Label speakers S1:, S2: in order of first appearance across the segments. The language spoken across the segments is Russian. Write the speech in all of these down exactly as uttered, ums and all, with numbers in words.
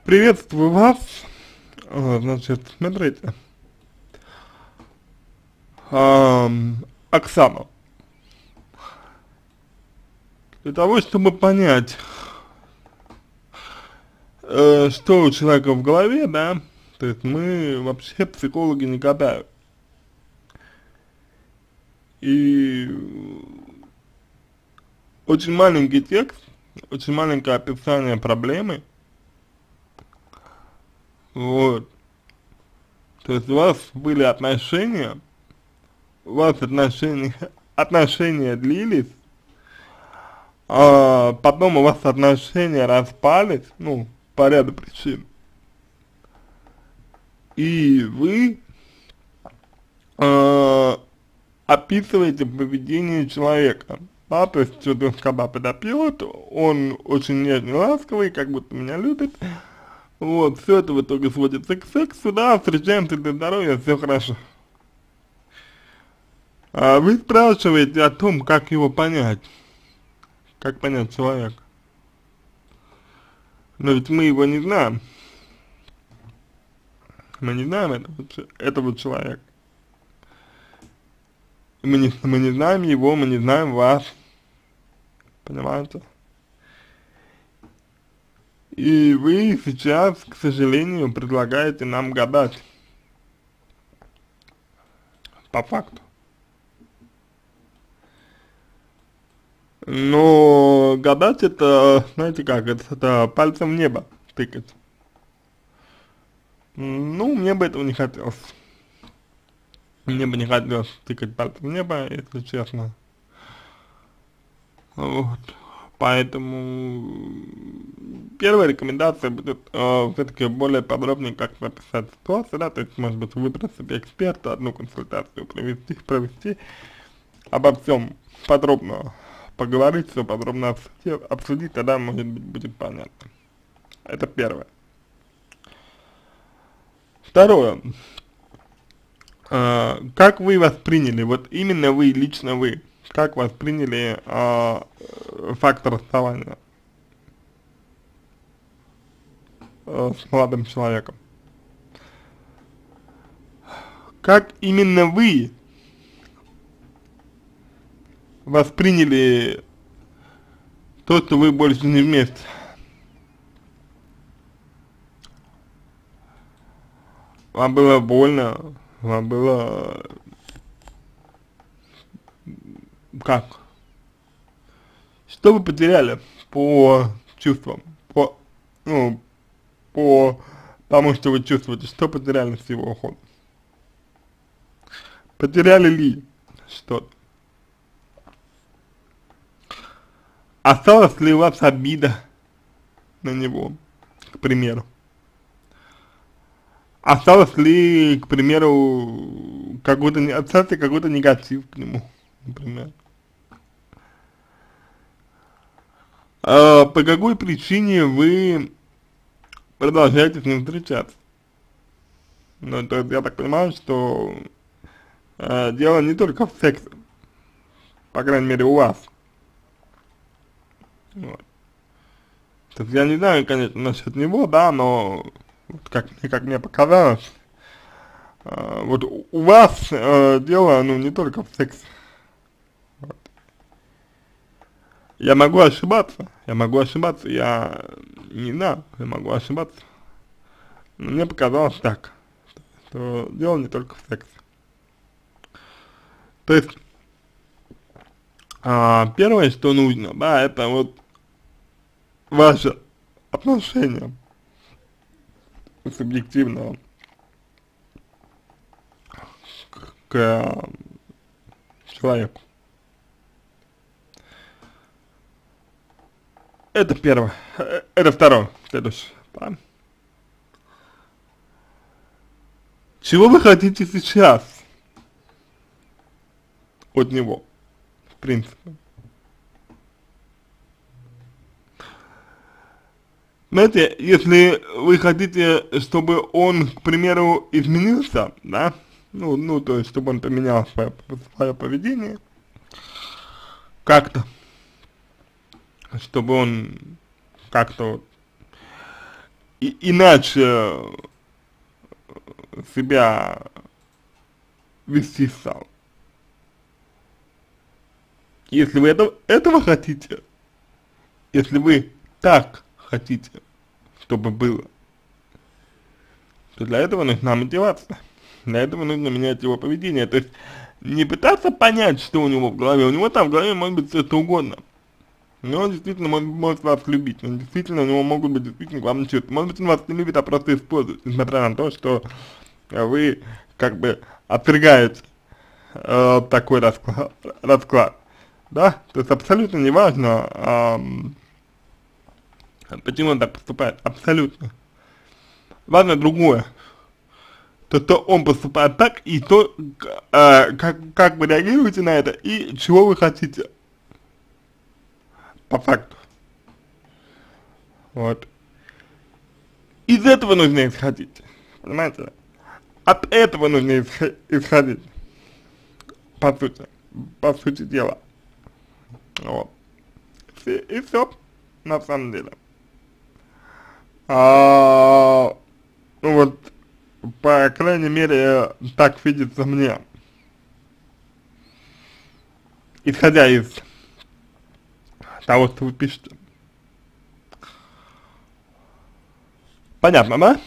S1: Приветствую вас. А, Значит, смотрите, ам, Оксана, для того, чтобы понять, э, что у человека в голове, да, то есть мы вообще психологи не гадают. И очень маленький текст, очень маленькое описание проблемы, вот, то есть у вас были отношения, у вас отношения, отношения длились, а потом у вас отношения распались, ну, по ряду причин, и вы э, описываете поведение человека, да, то есть что-то он когда подопьет, он очень нежный, ласковый, как будто меня любит, вот, все это в итоге сводится к сексу, да, встречаемся для здоровья, все хорошо. А вы спрашиваете о том, как его понять, как понять человека, но ведь мы его не знаем, мы не знаем этого, че- этого человека, мы не, мы не знаем его, мы не знаем вас, понимаете? И вы сейчас, к сожалению, предлагаете нам гадать по факту. Но гадать это, знаете как, это, это пальцем в небо тыкать. Ну, мне бы этого не хотелось. Мне бы не хотелось тыкать пальцем в небо, если честно. Вот. Поэтому первая рекомендация будет э, все-таки более подробнее как-то описать ситуацию, да, то есть, может быть, выбрать себе эксперта, одну консультацию провести, провести, обо всем подробно поговорить, все подробно обсудить, обсудить, тогда, может быть, будет понятно. Это первое. Второе. Э, как вы восприняли, вот именно вы, лично вы, как восприняли э, факт расставания э, с молодым человеком? Как именно вы восприняли то, что вы больше не вместе? Вам было больно? Вам было как? Что вы потеряли по чувствам? По, ну, по тому, что вы чувствуете, что потеряли с его уходом? Потеряли ли что-то? Осталась ли у вас обида на него, к примеру? Осталось ли, к примеру, какой-то, не- остался какой-то негатив к нему, например? А по какой причине вы продолжаете с ним встречаться? Ну, то есть я так понимаю, что э, дело не только в сексе, по крайней мере у вас. Вот. То есть я не знаю, конечно, насчет него, да, но вот как, мне- как мне показалось, э, вот у у вас э, дело, ну, не только в сексе. Вот. Я могу ошибаться, я могу ошибаться, я не знаю, я могу ошибаться. Но мне показалось так, что дело не только в сексе. То есть, а, первое, что нужно, да, это вот ваше отношение субъективного к э, человеку. Это первое. Э, Это второе. Следующее. Да. Чего вы хотите сейчас от него, в принципе? Знаете, если вы хотите, чтобы он, к примеру, изменился, да, ну, ну, то есть, чтобы он поменял свое, свое поведение, как-то, чтобы он как-то вот и, иначе себя вести стал. Если вы это, этого хотите, если вы так хотите, чтобы было, то для этого нужна мотивация. Для этого нужно менять его поведение. То есть не пытаться понять, что у него в голове. У него там в голове может быть все что угодно. Но он действительно может, может вас любить. Он действительно, у него могут быть действительно главные чувства. Может быть, он вас не любит, а просто использует, несмотря на то, что вы как бы отвергаете э, такой расклад, расклад. Да? То есть абсолютно не важно, э, почему он так поступает. Абсолютно. Важно другое. То, что он поступает так, и то, э, как, как вы реагируете на это, и чего вы хотите. По факту. Вот. Из этого нужно исходить. Понимаете? От этого нужно исходить. По сути. По сути дела. Вот. И, и все. На самом деле. А, ну вот. По крайней мере, так видится мне. Исходя из того, что вы пишете. Понятно, да?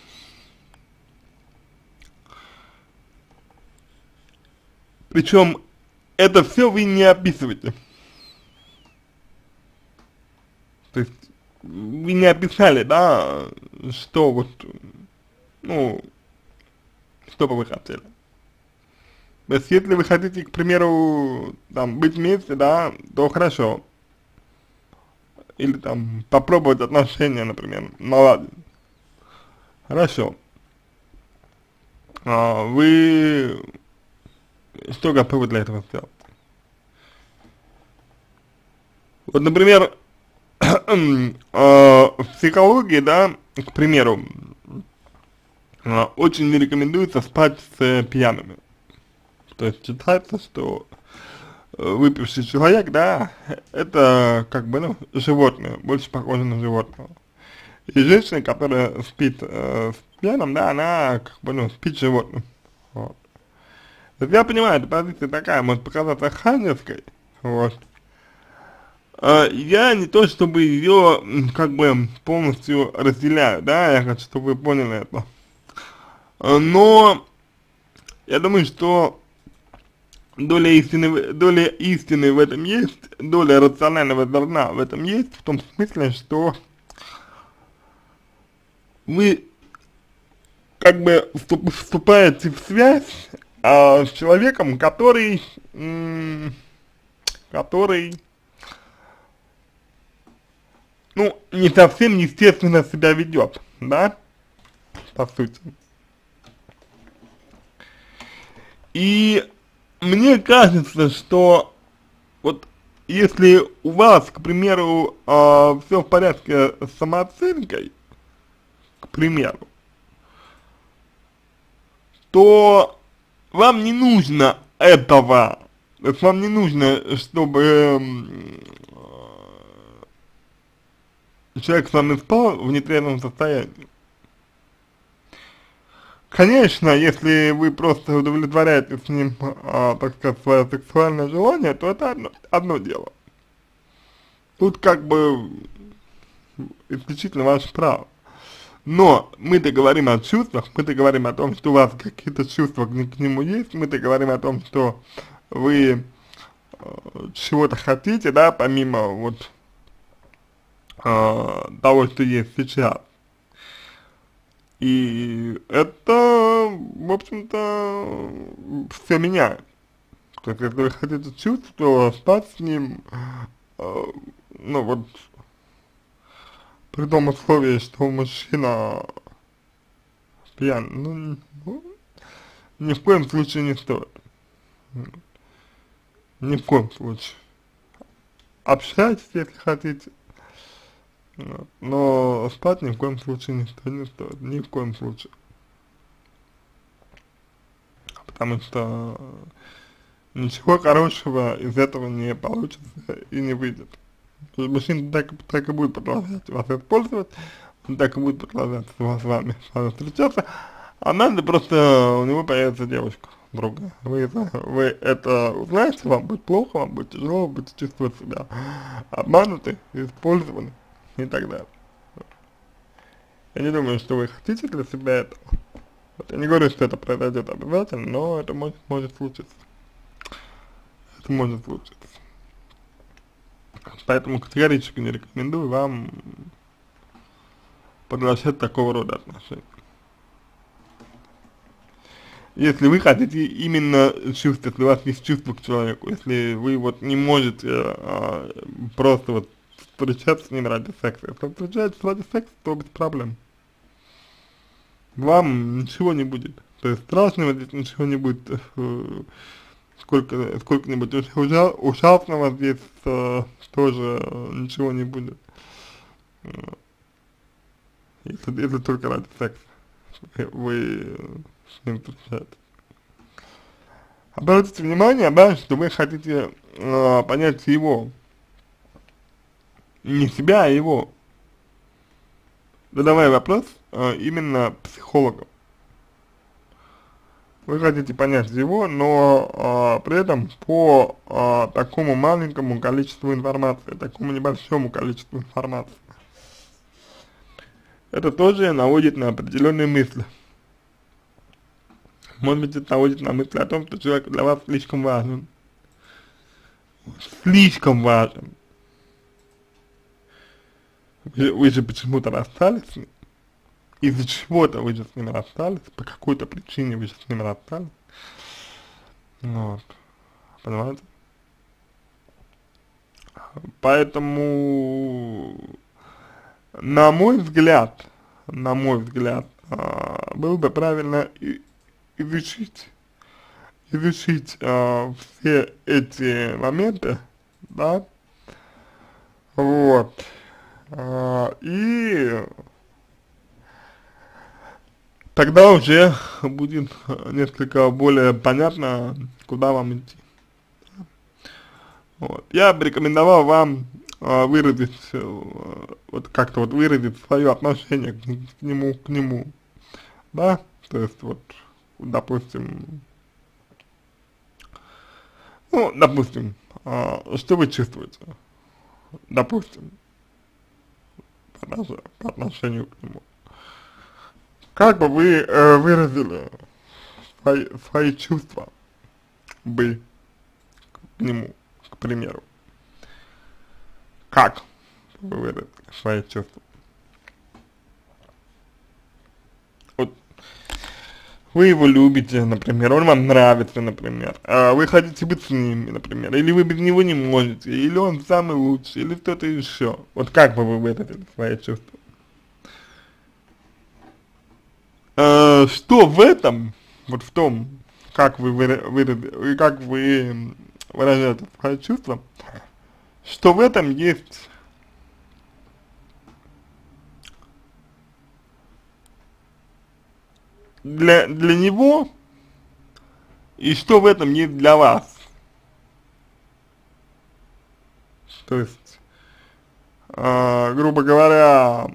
S1: Причем это все вы не описываете. То есть вы не описали, да, что вот, ну, что бы вы хотели. То есть если вы хотите, к примеру, там, быть вместе, да, то хорошо. Или там попробовать отношения, например, наладить. Хорошо. А вы что готовы для этого сделать? Вот, например, в психологии, да, к примеру, очень не рекомендуется спать с пьяными. То есть считается, что выпивший человек, да, это как бы, ну, животное, больше похоже на животного. И женщина, которая спит э, с пьяным, да, она как бы, ну, спит с животным. Вот. То есть я понимаю, эта позиция такая, может показаться ханевской, вот. Э, я не то, чтобы ее, как бы, полностью разделяю, да, я хочу, чтобы вы поняли это. Э, но я думаю, что доля истины, доля истины в этом есть, доля рационального зерна в этом есть, в том смысле, что вы как бы вступаете в связь а, с человеком, который, который, ну, не совсем естественно себя ведет, да, по сути. И мне кажется, что вот если у вас, к примеру, э, все в порядке с самооценкой, к примеру, то вам не нужно этого, то есть вам не нужно, чтобы э, человек с вами спал в нетрезвом состоянии. Конечно, если вы просто удовлетворяете с ним, а, так сказать, свое сексуальное желание, то это одно, одно дело. Тут как бы исключительно ваше право. Но мы-то говорим о чувствах, мы-то говорим о том, что у вас какие-то чувства к, к нему есть, мы-то говорим о том, что вы э, чего-то хотите, да, помимо вот э, того, что есть сейчас. И это, в общем-то, все меняет. То есть, если вы хотите чувств, то спать с ним, э, ну вот, при том условии, что мужчина пьян, ну, ну, ни в коем случае не стоит. Ни в коем случае. Общайтесь, если хотите. Но спать ни в коем случае не стоит, не стоит, ни в коем случае. Потому что ничего хорошего из этого не получится и не выйдет. То есть мужчина так, так и будет продолжать вас использовать, он так и будет продолжаться с ва- с вами, с вами встречаться, а надо просто у него появится девушка другая. Вы, это- вы это узнаете, вам будет плохо, вам будет тяжело, вы будете чувствовать себя обмануты, использованы и так далее. Я не думаю, что вы хотите для себя этого. Вот я не говорю, что это произойдет обязательно, но это может, может случиться. Это может случиться. Поэтому категорически не рекомендую вам продолжать такого рода отношения. Если вы хотите именно чувств, если у вас есть чувство к человеку, если вы вот не можете а, просто вот встречаться с ним ради секса, если вы встречаетесь ради секса, то без проблем. Вам ничего не будет. То есть страшного здесь ничего не будет, э, сколько, сколько-нибудь ужа ужасного здесь э, тоже э, ничего не будет. Э, Если, если только ради секса вы с ним встречаетесь. Обратите внимание, да, что вы хотите э, понять его, не себя, а его. Задавая вопрос э, именно психологу. Вы хотите понять его, но э, при этом по э, такому маленькому количеству информации, такому небольшому количеству информации. Это тоже наводит на определенные мысли. Может быть, это наводит на мысли о том, что человек для вас слишком важен. Слишком важен. Вы, вы же почему-то расстались с ним. Из-за чего-то вы же с ним расстались. По какой-то причине вы же с ним расстались. Вот. Понимаете? Поэтому, на мой взгляд, на мой взгляд, а, было бы правильно и, изучить, изучить а, все эти моменты, да, вот, а, и тогда уже будет несколько более понятно, куда вам идти. Вот. Я бы рекомендовал вам э, выразить, э, вот как-то вот выразить свое отношение к, к нему, к нему, да, то есть вот, допустим, ну, допустим, э, что вы чувствуете, допустим, по, отнош- по отношению к нему, как бы вы э, выразили свои, свои чувства бы к нему, к примеру, как вы выразили свои чувства? Вот вы его любите, например, он вам нравится, например, а вы хотите быть с ним, например, или вы без него не можете, или он самый лучший, или кто-то еще. Вот как бы вы выразили свои чувства? А, что в этом, вот в том, как вы выразили, как вы выражаете свои чувства, что в этом есть для, для него, и что в этом есть для вас. То есть, э, грубо говоря,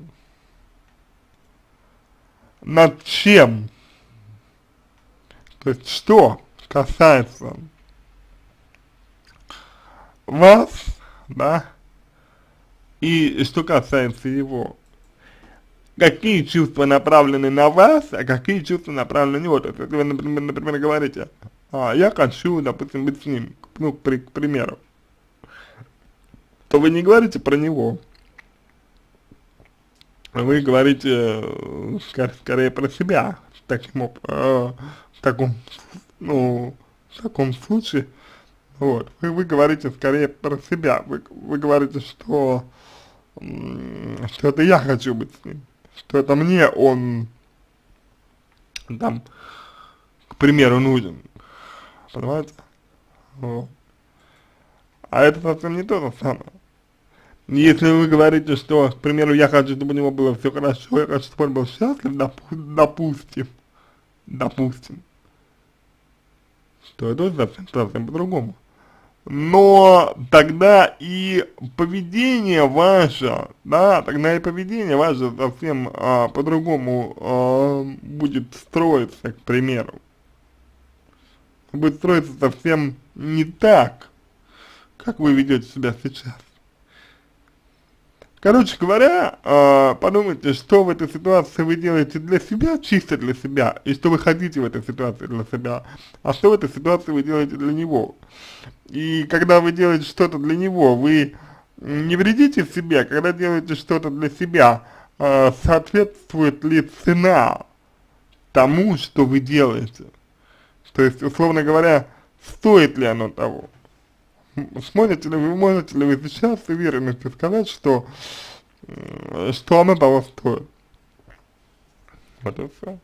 S1: над чем, то есть, что касается вас, да, и что касается его. Какие чувства направлены на вас, а какие чувства направлены на него. То есть, если вы, например, например говорите, а, я хочу, допустим, быть с ним, ну, к, при, к примеру, то вы не говорите про него, вы говорите э, скорее, скорее про себя, таким, об- э, в таком, ну, в таком случае, вот, вы, вы говорите скорее про себя, вы, вы говорите, что, м, что это я хочу быть с ним, что это мне он, там, к примеру, нужен, понимаете? Вот. А это совсем не то же самое. Если вы говорите, что, к примеру, я хочу, чтобы у него было все хорошо, я хочу, чтобы он был счастлив, допу допустим, допустим, то это совсем, совсем по-другому. но тогда и поведение ваше, да, тогда и поведение ваше совсем а, по-другому а, будет строиться, к примеру. Будет строиться совсем не так, как вы ведете себя сейчас. Короче говоря, э, подумайте, что в этой ситуации вы делаете для себя, чисто для себя, и что вы хотите в этой ситуации для себя, а что в этой ситуации вы делаете для него. И когда вы делаете что-то для него, вы не вредите себе, когда делаете что-то для себя, э, соответствует ли цена тому, что вы делаете. То есть, условно говоря, стоит ли оно того. Сможете ли вы, можете ли вы сейчас с уверенностью сказать, что, что оно того стоит? Вот и все.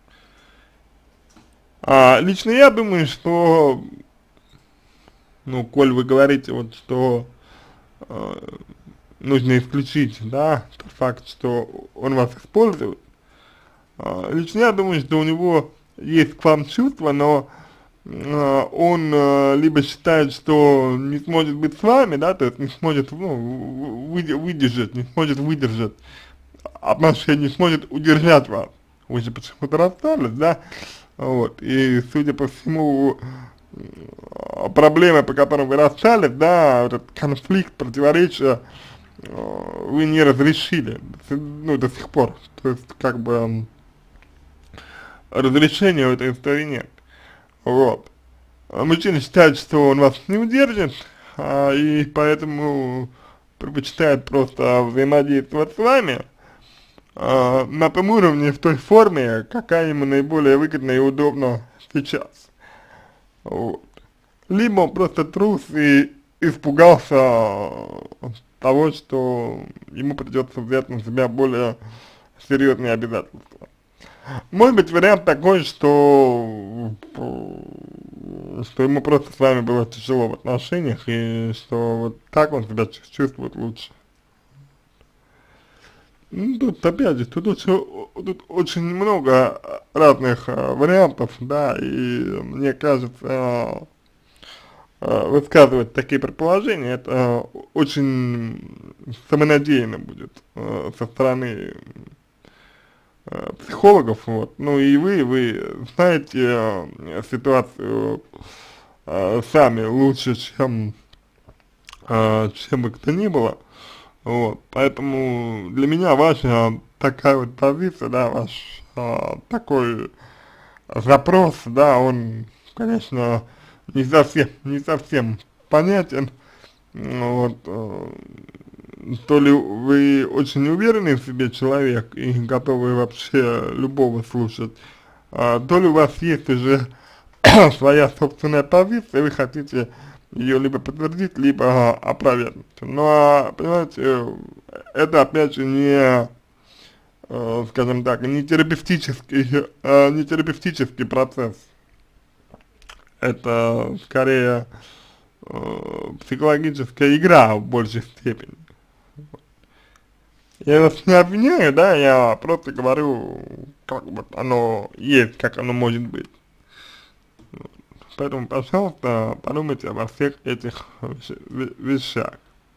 S1: А, лично я думаю, что, ну, коль вы говорите, вот, что э, нужно исключить, да, тот факт, что он вас использует, э, лично я думаю, что у него есть к вам чувства, но он э, либо считает, что не сможет быть с вами, да, то есть не сможет, ну, выдержать, не сможет выдержать отношения, не сможет удержать вас. Вы же почему-то расстались, да, вот, и, судя по всему, проблемы, по которым вы расстались, да, этот конфликт, противоречия, э, вы не разрешили, ну, до сих пор, то есть, как бы, разрешения в этой истории нет. Вот. Мужчина считает, что он вас не удержит, а, и поэтому предпочитает просто взаимодействовать с вами а, на том уровне, в той форме, какая ему наиболее выгодна и удобна сейчас. Вот. Либо он просто трус и испугался того, что ему придется взять на себя более серьезные обязательства. Может быть, вариант такой, что, что ему просто с вами было тяжело в отношениях, и что вот так он себя чувствует лучше. Ну, тут, опять же, тут очень, тут очень много разных а, вариантов, да, и мне кажется, а, а, высказывать такие предположения, это очень самонадеянно будет а, со стороны психологов, вот, ну и вы, вы знаете э, ситуацию э, сами лучше, чем, э, чем бы кто ни было, вот, поэтому для меня ваша такая вот позиция, да, ваш э, такой запрос, да, он, конечно, не совсем, не совсем понятен, вот, э, то ли вы очень уверенный в себе человек и готовы вообще любого слушать, а, то ли у вас есть уже своя собственная позиция, и вы хотите ее либо подтвердить, либо опровергнуть. Но, понимаете, это опять же не, э, скажем так, не терапевтический, э, не терапевтический процесс. Это скорее э, психологическая игра в большей степени. Я вас не обвиняю, да, я просто говорю, как вот оно есть, как оно может быть. Поэтому, пожалуйста, подумайте обо всех этих вещах.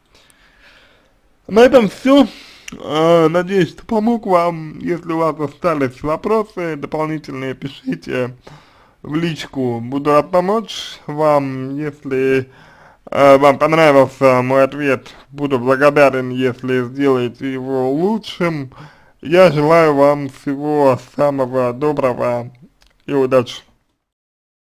S1: На этом все. Надеюсь, что помог вам. Если у вас остались вопросы дополнительные, пишите в личку. Буду рад помочь вам. Если э, вам понравился мой ответ, буду благодарен, если сделаете его лучшим. Я желаю вам всего самого доброго и удачи.